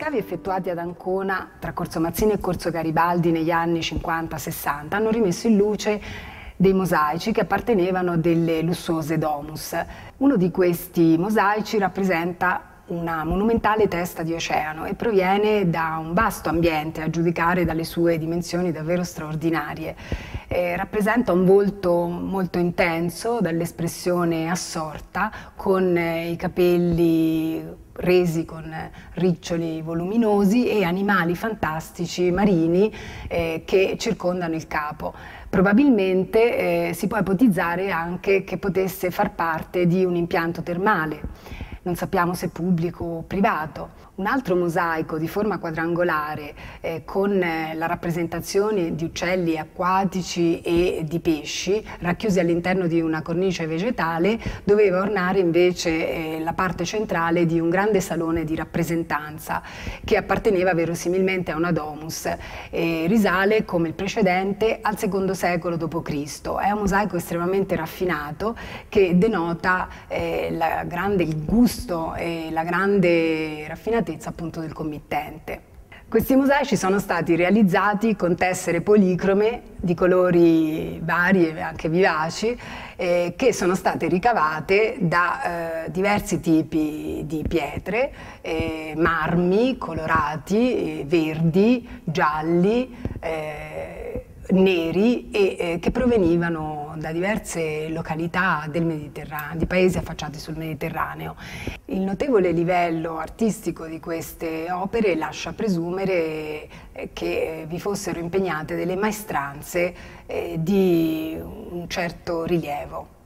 scavi effettuati ad Ancona tra Corso Mazzini e Corso Garibaldi negli anni 50-60 hanno rimesso in luce dei mosaici che appartenevano a delle lussuose domus. Uno di questi mosaici rappresenta una monumentale testa di oceano e proviene da un vasto ambiente, a giudicare dalle sue dimensioni davvero straordinarie. Rappresenta un volto molto intenso, dall'espressione assorta, con i capelli resi con riccioli voluminosi e animali fantastici marini che circondano il capo. Probabilmente si può ipotizzare anche che potesse far parte di un impianto termale. Non sappiamo se pubblico o privato. Un altro mosaico di forma quadrangolare con la rappresentazione di uccelli acquatici e di pesci racchiusi all'interno di una cornice vegetale doveva ornare invece la parte centrale di un grande salone di rappresentanza che apparteneva verosimilmente a una domus e risale, come il precedente, al II secolo d.C. È un mosaico estremamente raffinato che denota il gusto e la grande raffinatezza appunto del committente. Questi mosaici sono stati realizzati con tessere policrome di colori vari e anche vivaci che sono state ricavate da diversi tipi di pietre, marmi colorati, verdi, gialli, neri e che provenivano da diverse località del Mediterraneo, di paesi affacciati sul Mediterraneo. Il notevole livello artistico di queste opere lascia presumere che vi fossero impegnate delle maestranze di un certo rilievo.